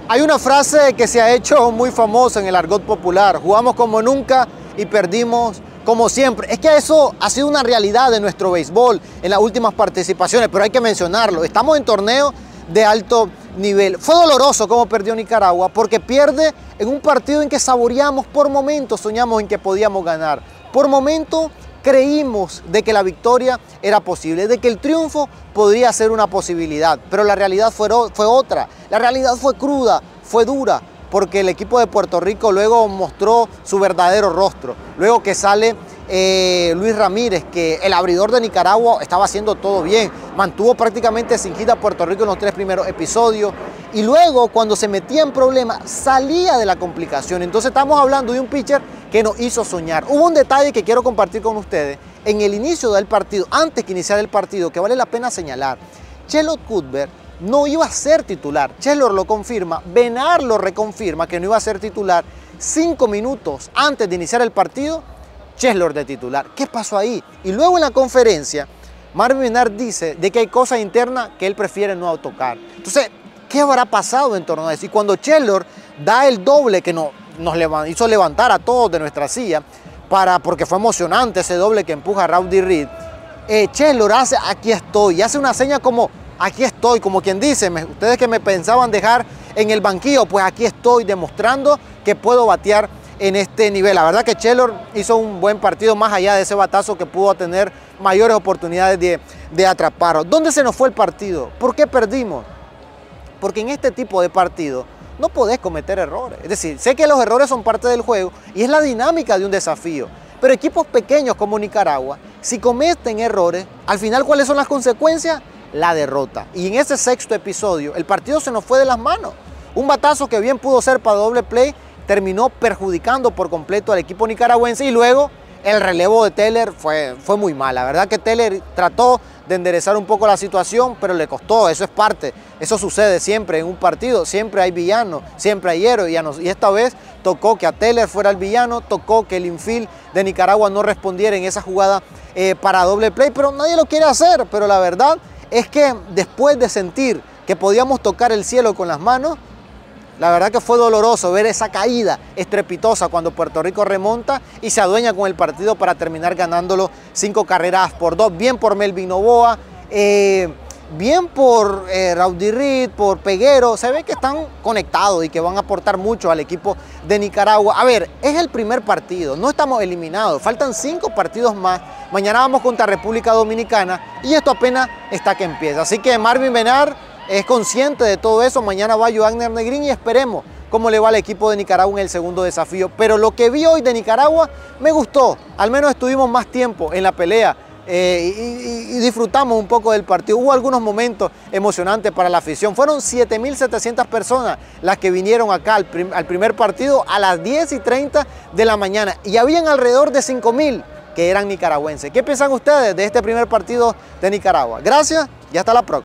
Hay una frase que se ha hecho muy famosa en el argot popular: jugamos como nunca y perdimos como siempre. Es que eso ha sido una realidad de nuestro béisbol en las últimas participaciones, pero hay que mencionarlo. Estamos en torneos de alto nivel. Fue doloroso cómo perdió Nicaragua, porque pierde en un partido en que saboreamos, por momentos soñamos en que podíamos ganar. Por momentos creímos de que la victoria era posible, de que el triunfo podría ser una posibilidad, pero la realidad fue otra. La realidad fue cruda, fue dura, porque el equipo de Puerto Rico luego mostró su verdadero rostro. Luego que sale Luis Ramírez, que el abridor de Nicaragua estaba haciendo todo bien, mantuvo prácticamente sin hit a Puerto Rico en los 3 primeros episodios, y luego cuando se metía en problemas salía de la complicación. Entonces estamos hablando de un pitcher que nos hizo soñar. Hubo un detalle que quiero compartir con ustedes en el inicio del partido, antes que iniciara el partido, que vale la pena señalar. Charlotte Cuthbert no iba a ser titular. Cheslor lo confirma, Benar lo reconfirma que no iba a ser titular. 5 minutos antes de iniciar el partido, Cheslor de titular. ¿Qué pasó ahí? Y luego en la conferencia, Marvin Benar dice de que hay cosas internas que él prefiere no tocar. Entonces, ¿qué habrá pasado en torno a eso? Y cuando Cheslor da el doble que nos hizo levantar a todos de nuestra silla, porque fue emocionante ese doble que empuja a Rowdy Reed, Cheslor hace "aquí estoy", y hace una seña como "aquí estoy", como quien dice, ustedes que me pensaban dejar en el banquillo, pues aquí estoy demostrando que puedo batear en este nivel. La verdad que Cheslor hizo un buen partido, más allá de ese batazo que pudo tener mayores oportunidades de atraparlo. ¿Dónde se nos fue el partido? ¿Por qué perdimos? Porque en este tipo de partido no podés cometer errores. Es decir, sé que los errores son parte del juego y es la dinámica de un desafío. Pero equipos pequeños como Nicaragua, si cometen errores, al final, ¿cuáles son las consecuencias? La derrota. Y en ese 6º episodio, el partido se nos fue de las manos. Un batazo que bien pudo ser para doble play terminó perjudicando por completo al equipo nicaragüense, y luego el relevo de Teller fue muy mal. La verdad que Teller trató de enderezar un poco la situación, pero le costó. Eso es parte, eso sucede siempre en un partido, siempre hay villanos, siempre hay héroes, y esta vez tocó que a Teller fuera el villano, tocó que el infield de Nicaragua no respondiera en esa jugada para doble play, pero nadie lo quiere hacer. Pero la verdad es que después de sentir que podíamos tocar el cielo con las manos, la verdad que fue doloroso ver esa caída estrepitosa cuando Puerto Rico remonta y se adueña con el partido para terminar ganándolo 5-2. Bien por Melvin Novoa, bien por Rowdy Reed, por Peguero. Se ve que están conectados y que van a aportar mucho al equipo de Nicaragua. A ver, es el primer partido, no estamos eliminados, faltan 5 partidos más. Mañana vamos contra República Dominicana y esto apenas está que empieza. Así que Marvin Benar es consciente de todo eso. Mañana va Joagner Negrín y esperemos cómo le va al equipo de Nicaragua en el segundo desafío. Pero lo que vi hoy de Nicaragua me gustó. Al menos estuvimos más tiempo en la pelea y disfrutamos un poco del partido. Hubo algunos momentos emocionantes para la afición. Fueron 7.700 personas las que vinieron acá al primer partido a las 10:30 de la mañana. Y habían alrededor de 5.000 que eran nicaragüenses. ¿Qué piensan ustedes de este primer partido de Nicaragua? Gracias y hasta la próxima.